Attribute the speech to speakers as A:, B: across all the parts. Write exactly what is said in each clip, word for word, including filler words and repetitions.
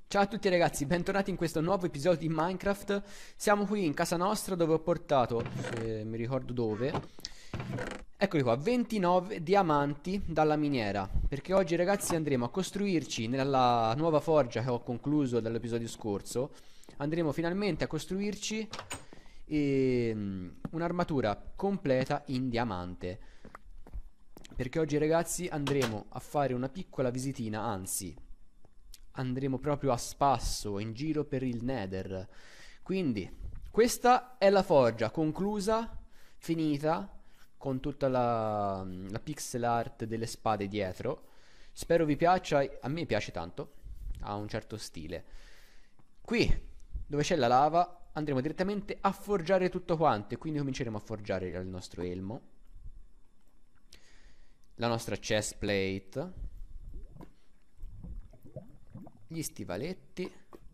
A: Ciao a tutti ragazzi, bentornati in questo nuovo episodio di Minecraft. Siamo qui in casa nostra dove ho portato, se mi ricordo dove, eccoli qua, ventinove diamanti dalla miniera. Perché oggi ragazzi andremo a costruirci nella nuova forgia che ho concluso dall'episodio scorso. Andremo finalmente a costruirci ehm, un'armatura completa in diamante. Perché oggi ragazzi andremo a fare una piccola visitina, anzi andremo proprio a spasso in giro per il Nether. Quindi questa è la forgia conclusa, finita, con tutta la, la pixel art delle spade dietro. Spero vi piaccia, a me piace tanto, ha un certo stile. Qui dove c'è la lava andremo direttamente a forgiare tutto quanto, e quindi cominceremo a forgiare il nostro elmo, la nostra chest plate, gli stivaletti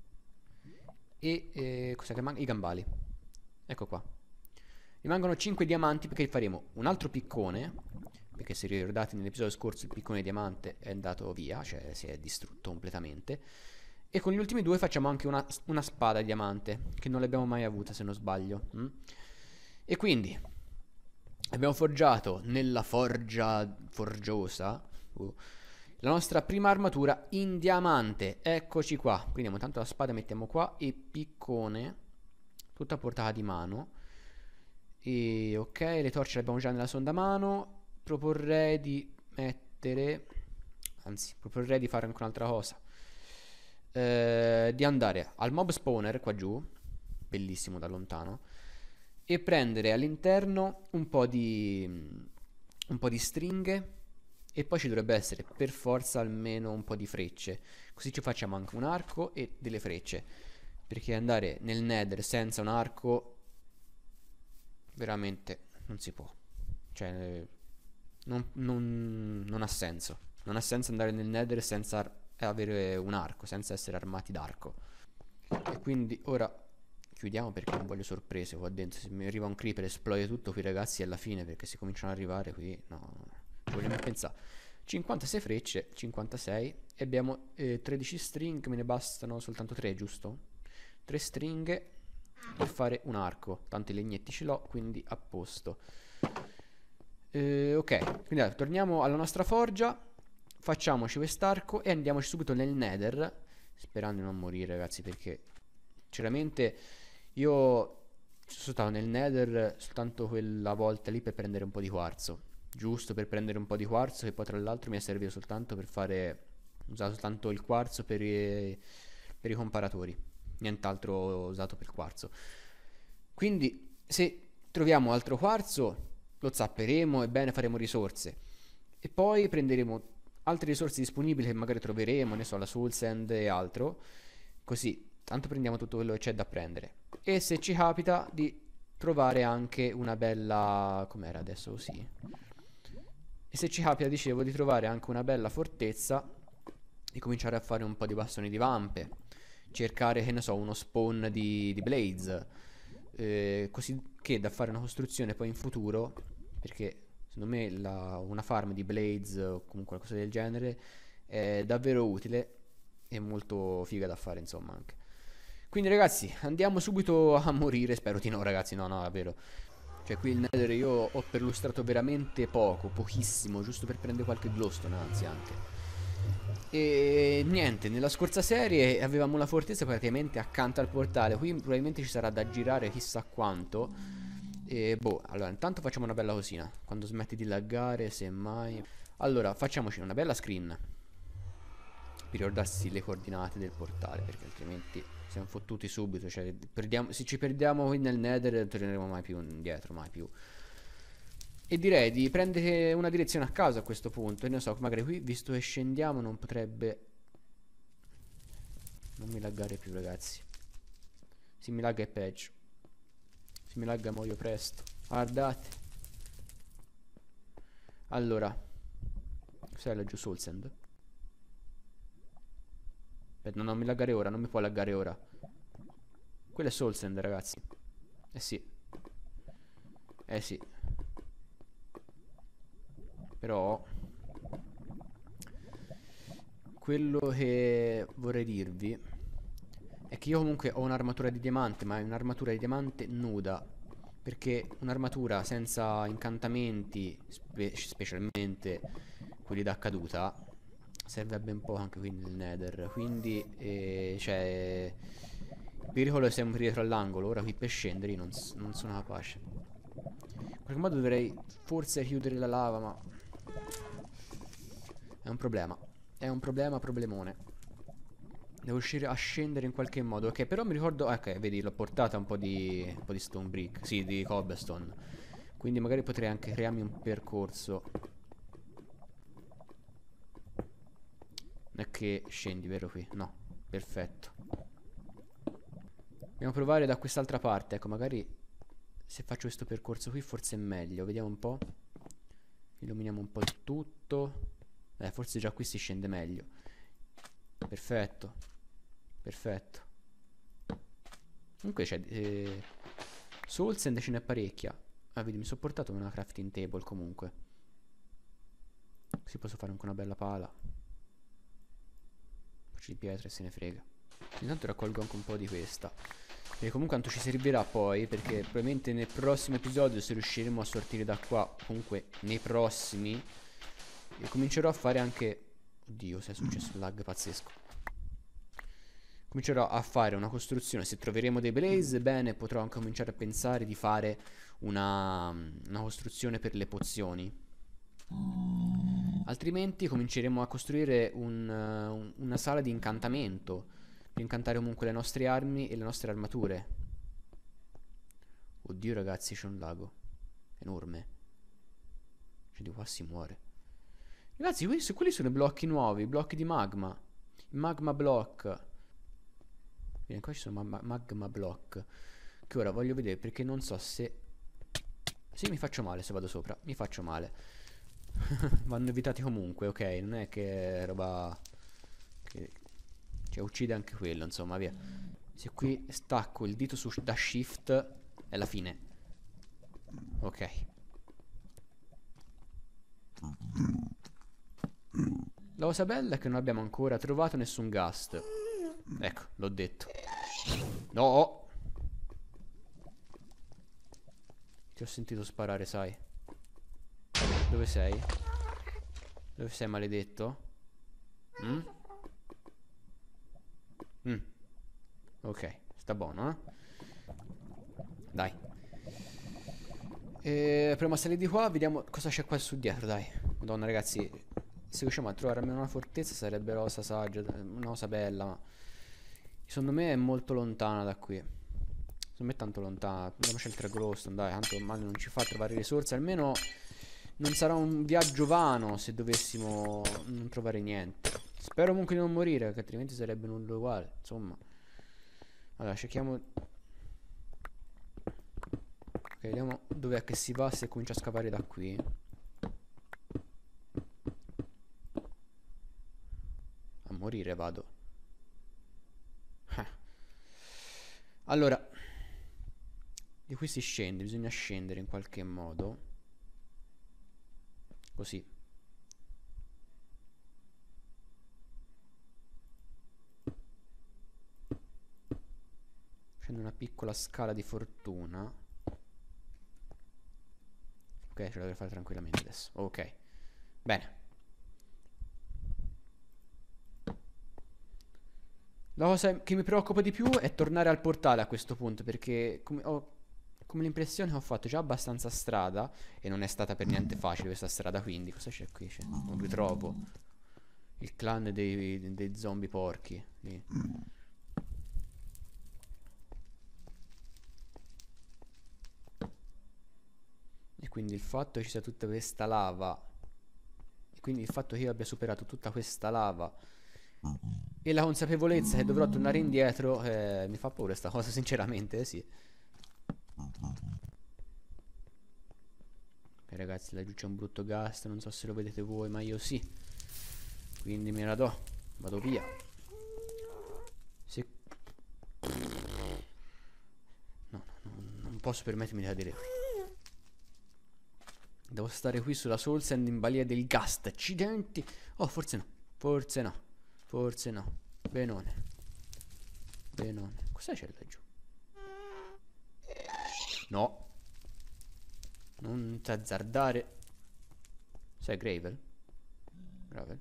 A: e eh, cosa che manca? I gambali. Ecco qua. Rimangono cinque diamanti perché faremo un altro piccone, perché se ricordate nell'episodio scorso il piccone diamante è andato via, cioè si è distrutto completamente. E con gli ultimi due facciamo anche una, una spada diamante, che non l'abbiamo mai avuta se non sbaglio. mm? E quindi abbiamo forgiato nella forgia forgiosa uh, la nostra prima armatura in diamante. Eccoci qua. Prendiamo tanto la spada, mettiamo qua, e piccone, tutta a portata di mano. E ok, le torce le abbiamo già nella sonda mano. Proporrei di mettere, anzi proporrei di fare anche un'altra cosa, eh, di andare al mob spawner qua giù, bellissimo da lontano, e prendere all'interno un po' di un po' di stringhe, e poi ci dovrebbe essere per forza almeno un po' di frecce, così ci facciamo anche un arco e delle frecce, perché andare nel Nether senza un arco veramente non si può, cioè non, non- non ha senso, non ha senso andare nel Nether senza avere un arco, senza essere armati d'arco. E quindi ora chiudiamo perché non voglio sorprese qua dentro. Se mi arriva un creeper e esplode tutto qui ragazzi è la fine, perché se cominciano ad arrivare qui no, ci vogliamo pensare. cinquantasei frecce, cinquantasei, e abbiamo eh, tredici string, me ne bastano soltanto tre, giusto? tre stringhe per fare un arco, tanto i legnetti ce l'ho, quindi a posto. Eh, ok, quindi allora, torniamo alla nostra forgia, facciamoci quest'arco e andiamoci subito nel Nether, sperando di non morire ragazzi, perché sinceramente io sono stato nel Nether soltanto quella volta lì per prendere un po' di quarzo, giusto per prendere un po' di quarzo, che poi tra l'altro mi è servito soltanto per fare, ho usato soltanto il quarzo per i, per i comparatori, nient'altro ho usato per il quarzo. Quindi se troviamo altro quarzo lo zapperemo e bene, faremo risorse, e poi prenderemo altre risorse disponibili che magari troveremo, ne so, la soul sand e altro, così tanto prendiamo tutto quello che c'è da prendere. E se ci capita di trovare anche una bella, com'era adesso così, e se ci capita, dicevo, di trovare anche una bella fortezza, di cominciare a fare un po' di bastoni di vampe, cercare, che ne so, uno spawn di, di blaze, eh, così che da fare una costruzione poi in futuro, perché secondo me la- una farm di blaze o comunque qualcosa del genere è davvero utile e molto figa da fare, insomma, anche. Quindi ragazzi, andiamo subito a morire, spero di no ragazzi, no no, davvero. Cioè qui il Nether io ho perlustrato veramente poco, pochissimo, giusto per prendere qualche glowstone, anzi anche. E niente, nella scorsa serie avevamo una fortezza praticamente accanto al portale. Qui probabilmente ci sarà da girare chissà quanto. E boh, allora intanto facciamo una bella cosina. Quando smetti di laggare, semmai. Allora, facciamoci una bella screen per ricordarsi le coordinate del portale, perché altrimenti siamo fottuti subito. Cioè, perdiamo, se ci perdiamo qui nel Nether non torneremo mai più indietro, mai più. E direi di prendere una direzione a caso a questo punto. E non so, magari qui, visto che scendiamo, non potrebbe non mi laggare più, ragazzi. Se mi lagga è peggio. Se mi lagga muoio presto. Guardate. Allora, cos'è laggiù Soul Sand? Aspetta, no, non mi laggare ora, non mi può laggare ora. Quello è Soul Sand, ragazzi. Eh sì. Eh sì. Però quello che vorrei dirvi è che io comunque ho un'armatura di diamante, ma è un'armatura di diamante nuda. Perché un'armatura senza incantamenti, spe specialmente quelli da caduta, serve a ben poco anche qui nel Nether. Quindi, eh, cioè, il pericolo è sempre dietro all'angolo. Ora qui per scendere io non, non sono capace. In qualche modo dovrei forse chiudere la lava, ma è un problema. È un problema, problemone. Devo riuscire a scendere in qualche modo. Ok, però mi ricordo... Ok, vedi, l'ho portata un po' di... un po' di stone brick. Sì, di cobblestone. Quindi magari potrei anche crearmi un percorso. Non è che scendi, vero qui? No, perfetto. Andiamo a provare da quest'altra parte. Ecco, magari se faccio questo percorso qui forse è meglio. Vediamo un po'. Illuminiamo un po' il tutto. Eh, forse già qui si scende meglio. Perfetto. Perfetto. Comunque c'è eh, Soul Sand ce n'è parecchia. Ah, vedi, mi sono portato una crafting table comunque. Così posso fare anche una bella pala. Faccio di pietra e se ne frega. Intanto raccolgo anche un po' di questa. E comunque tanto ci servirà poi, perché probabilmente nel prossimo episodio, se riusciremo a sortire da qua, comunque nei prossimi, e comincerò a fare anche... Oddio, se è successo un lag pazzesco. Comincerò a fare una costruzione. Se troveremo dei blaze, bene, potrò anche cominciare a pensare di fare una, una costruzione per le pozioni. Altrimenti cominceremo a costruire un, un, una sala di incantamento per incantare comunque le nostre armi e le nostre armature. Oddio ragazzi, c'è un lago enorme. Cioè di qua si muore. Ragazzi, questi, quelli sono blocchi nuovi, blocchi di magma. Magma block. Bene, qua ci sono ma magma block. Che ora voglio vedere, perché non so se... Sì, mi faccio male se vado sopra. Mi faccio male. Vanno evitati comunque, ok? Non è che è roba... Che... Cioè uccide anche quello, insomma, via. Se qui stacco il dito su da shift è la fine. Ok. La cosa bella è che non abbiamo ancora trovato nessun ghast. Ecco, l'ho detto. No! Ti ho sentito sparare, sai. Dove sei? Dove sei, maledetto? Mm? Mm. Ok, sta buono, eh? Dai. E proviamo a salire di qua, vediamo cosa c'è qua su dietro, dai. Madonna, ragazzi, se riusciamo a trovare almeno una fortezza sarebbe rosa saggia, una cosa bella, ma... Secondo me è molto lontana da qui. Secondo me è tanto lontana. Andiamoci al tre glowstone, dai, tanto male non ci fa trovare risorse. Almeno non sarà un viaggio vano se dovessimo non trovare niente. Spero comunque di non morire, che altrimenti sarebbe nulla uguale. Insomma. Allora, cerchiamo... Ok, vediamo dov'è che si va se comincia a scavare da qui. A morire vado. Allora, di qui si scende, bisogna scendere in qualche modo. Così. Facendo una piccola scala di fortuna. Ok, ce la dovrei fare tranquillamente adesso. Ok, bene. La cosa che mi preoccupa di più è tornare al portale a questo punto, perché come ho come l'impressione che ho fatto già abbastanza strada e non è stata per niente facile questa strada, quindi cosa c'è qui? Non ritrovo il clan dei, dei zombie porchi lì. E quindi il fatto che ci sia tutta questa lava, e quindi il fatto che io abbia superato tutta questa lava e la consapevolezza che dovrò tornare indietro, eh, mi fa paura sta cosa, sinceramente, eh, sì. Ok ragazzi, laggiù c'è un brutto ghast, non so se lo vedete voi, ma io sì. Quindi me la do, vado via. Se... No, no, non posso permettermi di cadere qui. Devo stare qui sulla Soul Sand in balia del ghast, accidenti. Oh, forse no, forse no, forse no. Benone. Benone. Cos'è c'è laggiù? No. Non t'azzardare. Sai Gravel? Gravel.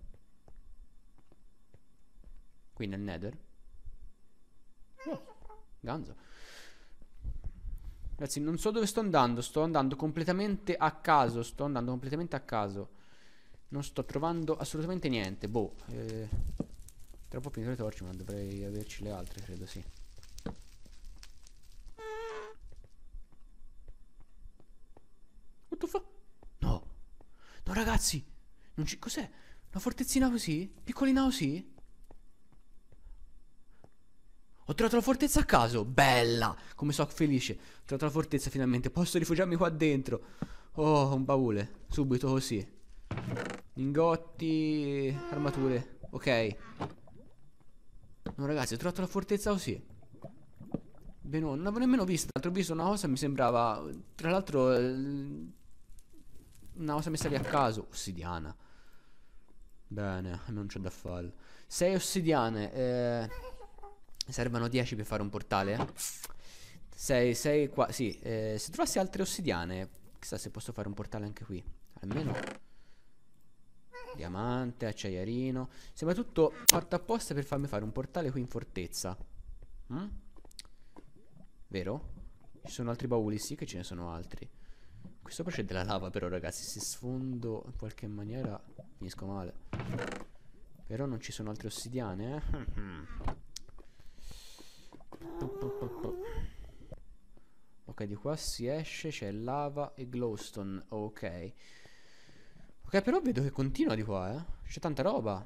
A: Qui nel Nether. Oh, ganzo. Ragazzi, non so dove sto andando. Sto andando completamente a caso. Sto andando completamente a caso. Non sto trovando assolutamente niente. Boh. Eh, troppo finito le torce, ma dovrei averci le altre, credo, sì. What the fuck? No. No, ragazzi. Non ci... Cos'è? Una fortezzina così? Piccolina così? Ho trovato la fortezza a caso. Bella. Come so felice. Ho trovato la fortezza finalmente. Posso rifugiarmi qua dentro. Oh, un baule. Subito così. Lingotti. Armature. Ok. No, ragazzi, ho trovato la fortezza così. Beh, no, non l'avevo nemmeno vista. L'altro visto una cosa mi sembrava. Tra l'altro. Una cosa messa lì a caso. Ossidiana. Bene, non c'è da fare. sei ossidiane. Eh, servono dieci per fare un portale. sei, sei qua. Sì, eh, se trovassi altre ossidiane, chissà se posso fare un portale anche qui. Almeno diamante, acciaierino. Sembra tutto fatto apposta per farmi fare un portale qui in fortezza. Mm? Vero? Ci sono altri bauli? Sì che ce ne sono altri. Qui sopra c'è della lava però, ragazzi. Se sfondo in qualche maniera finisco male. Però non ci sono altre ossidiane, eh? Ok, di qua si esce. C'è lava e glowstone. Ok. Ok, però vedo che continua di qua, eh. C'è tanta roba.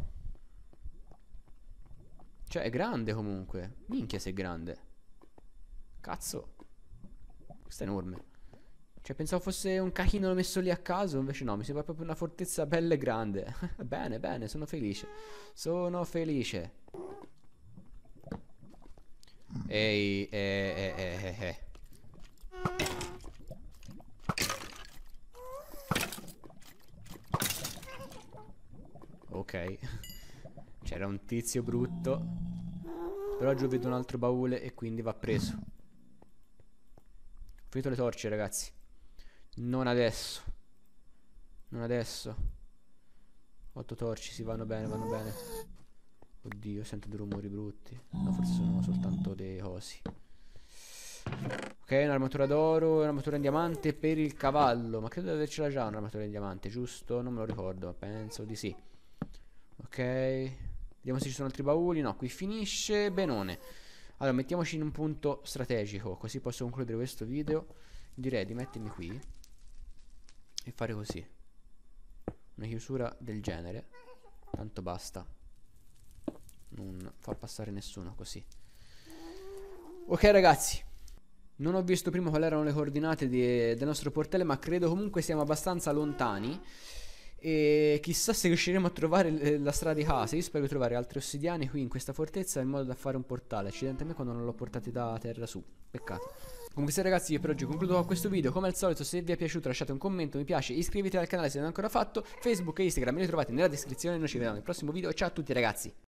A: Cioè è grande comunque. Minchia se è grande. Cazzo. Questo è enorme. Cioè pensavo fosse un cachino messo lì a caso. Invece no, mi sembra proprio una fortezza bella e grande. Bene, bene, sono felice. Sono felice. Ehi, eh, eh, eh, eh, eh. Ok. C'era un tizio brutto. Però giù vedo un altro baule e quindi va preso. Ho finito le torce, ragazzi. Non adesso. Non adesso. Otto torci, si vanno bene, vanno bene. Oddio, sento dei rumori brutti. No, forse sono soltanto dei cosi. Ok, un'armatura d'oro, un'armatura in diamante per il cavallo. Ma credo di avercela già un'armatura in diamante, giusto? Non me lo ricordo, ma penso di sì. Ok. Vediamo se ci sono altri bauli. No, qui finisce. Benone. Allora, mettiamoci in un punto strategico, così posso concludere questo video. Direi di mettermi qui e fare così. Una chiusura del genere. Tanto basta non far passare nessuno così. Ok ragazzi, non ho visto prima quali erano le coordinate di, del nostro portale, ma credo comunque siamo abbastanza lontani. E chissà se riusciremo a trovare la strada di casa. Io spero di trovare altri ossidiani qui in questa fortezza in modo da fare un portale. Accidente a me quando non l'ho portati da terra su. Peccato. Comunque se ragazzi, io per oggi concludo con questo video. Come al solito, se vi è piaciuto lasciate un commento, mi piace, iscrivetevi al canale se non è ancora fatto. Facebook e Instagram me li trovate nella descrizione. Noi ci vediamo nel prossimo video. Ciao a tutti ragazzi.